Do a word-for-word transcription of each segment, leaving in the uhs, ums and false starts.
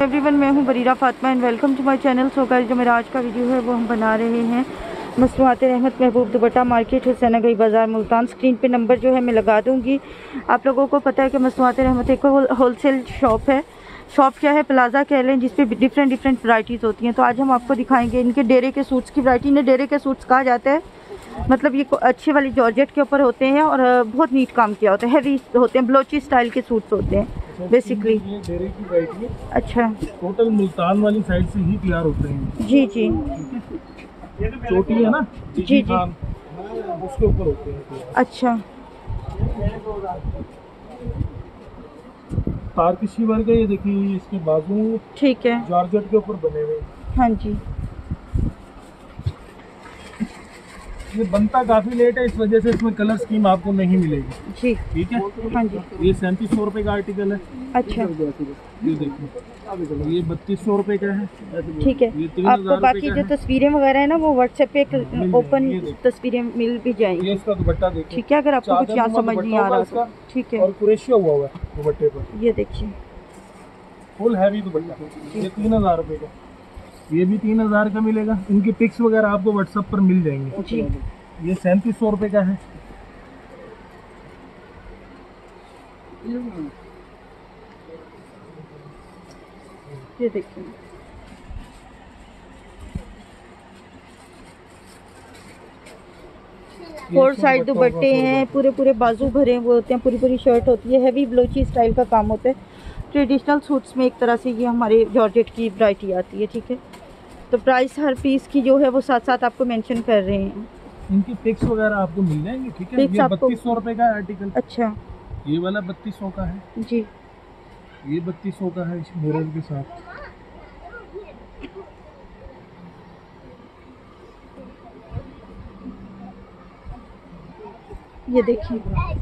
Everyone, मैं हूं Barira Fatima and welcome to my channel. So guys, जो मेरा आज का वीडियो है वो हम बना रहे हैं मसनूआत रहमत महबूब दुपट्टा मार्केट हुसैना गई बाज़ार मुल्तान। स्क्रीन पे नंबर जो है मैं लगा दूंगी। आप लोगों को पता है कि मसनूआत रहमत एक होलसेल शॉप है। शॉप क्या है, प्लाजा कह लें, जिसपे डिफरेंट डिफरेंट वैरायटीज़ होती हैं। तो आज हम आपको दिखाएंगे इनके डेरे के सूट्स की वैरायटी। इन्हें डेरे के सूट्स कहा जाता है, मतलब ये अच्छी वाली जॉर्जेट के ऊपर होते हैं और बहुत नीट काम किया होता है, हैवी होते हैं, ब्लोची स्टाइल के सूट्स होते हैं बेसिकली। ये डेरे की वैरायटी है। अच्छा, टोटल मुल्तान वाली साइड से ही तैयार होते हैं। जी जी, चोटी है ना, जी जी, उसके ऊपर होते हैं। अच्छा, तारकशी वर्क है। ये देखिए, इसके बाजू ठीक है, जॉर्जेट के ऊपर बने हुए। हाँ जी। ये बनता काफी लेट है, इस वजह से इसमें कलर स्कीम आपको नहीं मिलेगी। जी, ठीक है, हाँ जी। ये सैंतीस सौ रुपए का आर्टिकल है। अच्छा, ये देखिए, ये बत्तीस सौ रुपए का है। ठीक है। आपको बाकी जो तस्वीरें वगैरह है ना, वो व्हाट्सएप पे एक ओपन तस्वीरें मिल भी जाएंगी। ये इसका दुपट्टा देखिए, ठीक है, अगर आपको कुछ यहाँ समझ नहीं आ रहा तो। ठीक है, और कुरेशिया हुआ हुआ है दुपट्टे पर। ये देखिए, फुल हैवी दुपट्टा। ये तीन हजार रुपए का, ये भी तीन हजार का मिलेगा। इनकी पिक्स वगैरह आपको व्हाट्सएप पर मिल जाएंगे जी। ये सैंतीस सौ रुपए का है। ये देखिए, फोर साइड दुपट्टे हैं, पूरे पूरे बाजू भरे हुए होते हैं, पूरी पूरी शर्ट होती है, हैवी ब्लोची स्टाइल का काम होता है। ट्रेडिशनल सूट्स में एक तरह से ये हमारे जॉर्जेट की वैरायटी आती है। ठीक है, तो प्राइस हर पीस की जो है वो साथ साथ आपको मेंशन कर रहे हैं। इनकी पिक्स वगैरह आपको मिल जाएंगे। ठीक है, ये बत्तीस सौ रुपए का आर्टिकल। अच्छा, ये वाला बत्तीस सौ का है जी। ये बत्तीस सौ का है इस मिरर के साथ। ये देखिए,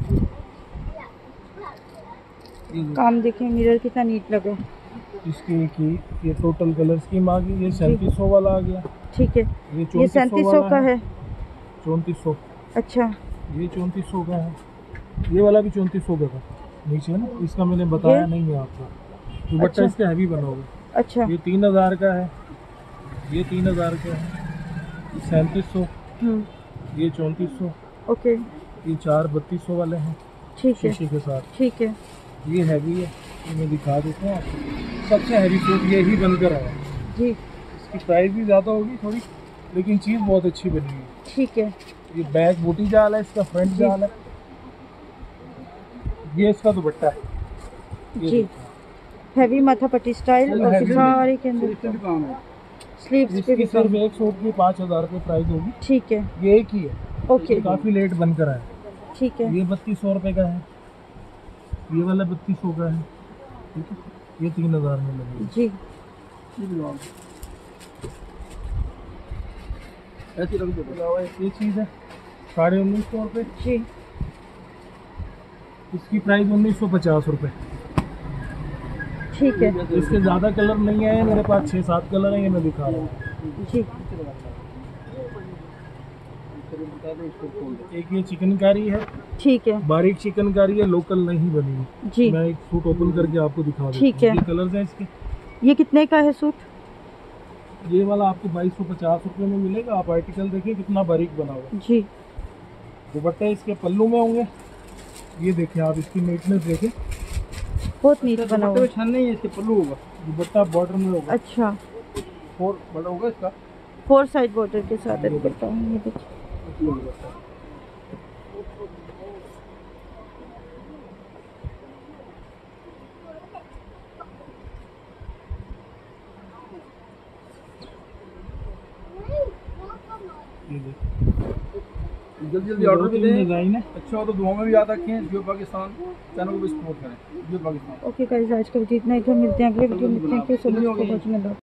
काम देखें, मिरर कितना नीट लगा। इसकी एक ही ये टोटल कलर स्कीम आ गई। ये सैंतीस सौ वाला आ गया। ठीक है, ये सैंतीस सौ का है। चौंतीस सौ। अच्छा, ये चौंतीस सौ का है। ये वाला भी चौंतीस सौ का था नीचे ना, इसका मैंने बताया नहीं है आपको। दुपट्टा अच्छा, इसका हैवी बना होगा। अच्छा, ये तीन हजार का है। ये तीन हजार का है। सैंतीस सौ, ये चौंतीस सौ। ओके, ये चार बत्तीस सौ वाले हैं। ठीक है, शीशे के साथ। ठीक है, ये हैवी है, ये मैं दिखा देता हूँ आपको। सबसे हैवी सूट ये ही बनकर आया जी। इसकी प्राइस भी ज़्यादा होगी थोड़ी, लेकिन चीज़ बहुत अच्छी बनी है। ठीक है, ये बैक बूटी जाल है, इसका फ्रंट जाल है। ये इसका दुपट्टा है जी, हैवी माथा पट्टी स्टाइल और सारे के अंदर स्लीव्स पे भी। सिर्फ एक सूट की पाँच हजार रुपये प्राइस होगी। ठीक है, ये एक ही है। ओके, काफ़ी लेट बनकर आया। ठीक है, ये बत्तीस सौ रुपये का है। ये वाला बत्तीस सौ का है। ठीक है, ये तीन हजार में लगेगा जी। ऐसी रख दो। ये चीज़ है साढ़े उन्नीस सौ रुपये जी। इसकी प्राइस उन्नीस सौ पचास रुपये। ठीक है, इसके ज़्यादा कलर नहीं आए मेरे पास, छः सात कलर हैं, ये मैं दिखा रहा हूँ जी। एक ये चिकनकारी है। ठीक है, बारीक चिकनकारी है, लोकल नहीं बनी जी। मैं एक सूट ओपन करके आपको दिखा दूँ। ठीक है, ये कलर्स हैं इसके। ये कितने का है सूट? ये वाला आपको बाईस सौ पचास रुपये में मिलेगा। आप आर्टिकल देखिए कितना बारीक बना हुआ जी। दुपट्टे इसके पल्लू में होंगे। ये देखिए आप, इसकी नीटनेस देखिए, बहुत नीट बना हुआ है। नहीं है, इसके पल्लू होगा, दुपट्टा बॉर्डर में होगा। अच्छा, फोर बड़ा होगा इसका, फोर साइड बॉर्डर के साथ दुपट्टा। ये देखिए, जल्दी जल्दी ऑर्डर भी दें। डिजाइन है अच्छा हो तो दुआ में भी याद रखें। जियो पाकिस्तान चैनल को भी सपोर्ट करें। जियो पाकिस्तान। ओके गाइस, आज का वीडियो इतना ही था। मिलते हैं अगले वीडियो में। Thank you so much for watching.